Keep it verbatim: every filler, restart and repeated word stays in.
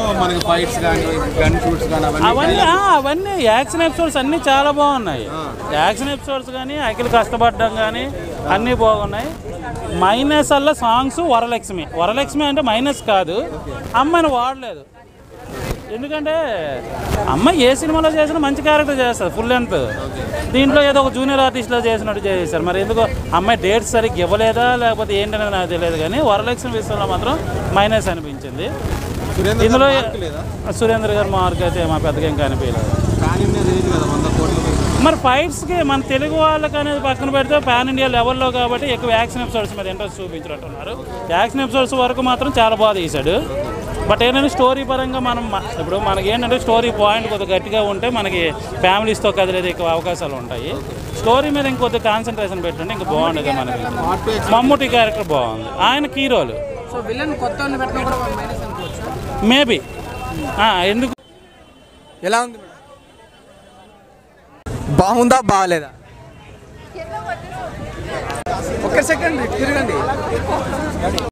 మనకి ఫైట్స్ కానీ gun shoots కానీ అవన్నీ అవన్నీ యాక్షన్ ఎపిసోడ్స్ అన్నీ చాలా బాగున్నాయి. యాక్షన్ ఎపిసోడ్స్ కానీ అఖిల్ కష్టపడడం కానీ అన్నీ బాగున్నాయి. మైనస్ వల్ల సాంగ్స్ వరలక్ష్మి వరలక్ష్మి అంటే మైనస్ కాదు, అమ్మాయిని వాడలేదు. ఎందుకంటే అమ్మాయి ఏ సినిమాలో చేసినా మంచి క్యారెక్టర్ చేస్తారు ఫుల్ లెంత్. దీంట్లో ఏదో ఒక జూనియర్ ఆర్టిస్ట్లో చేసినట్టు చేశారు. మరి ఎందుకు అమ్మాయి డేట్స్ సరిగ్గా ఇవ్వలేదా లేకపోతే ఏంటనేది నాకు తెలియదు, కానీ వరలక్ష్మి విషయంలో మాత్రం మైనస్ అనిపించింది. ఇందులో సురేంద్ర గారు మార్క్ అయితే మా పెద్దగా ఏం కనిపించలేదు. మరి ఫైట్స్కి మన తెలుగు వాళ్ళకి అనేది పక్కన పెడితే పాన్ ఇండియా లెవెల్లో కాబట్టి ఎక్కువ యాక్షన్ ఎపిసోడ్స్ మీద ఇంట్రెస్ట్ చూపించినట్టున్నారు. యాక్షన్ ఎపిసోడ్స్ వరకు మాత్రం చాలా బాగా తీశాడు. బట్ ఏంటంటే స్టోరీ పరంగా మనం ఇప్పుడు మనకి ఏంటంటే స్టోరీ పాయింట్ కొద్దిగా గట్టిగా ఉంటే మనకి ఫ్యామిలీస్తో కదిలేదు ఎక్కువ అవకాశాలు ఉంటాయి. స్టోరీ మీద ఇంకొద్ది కాన్సన్ట్రేషన్ పెట్టుంటే ఇంకా బాగుండేది మనకి. మమ్ముటి క్యారెక్టర్ బాగుంది, ఆయన హీరోలు మేబీ. ఎందుకు ఎలా ఉంది? బాగుందా బాగాలేదా? ఒక్క సెకండ్ తిరగండి.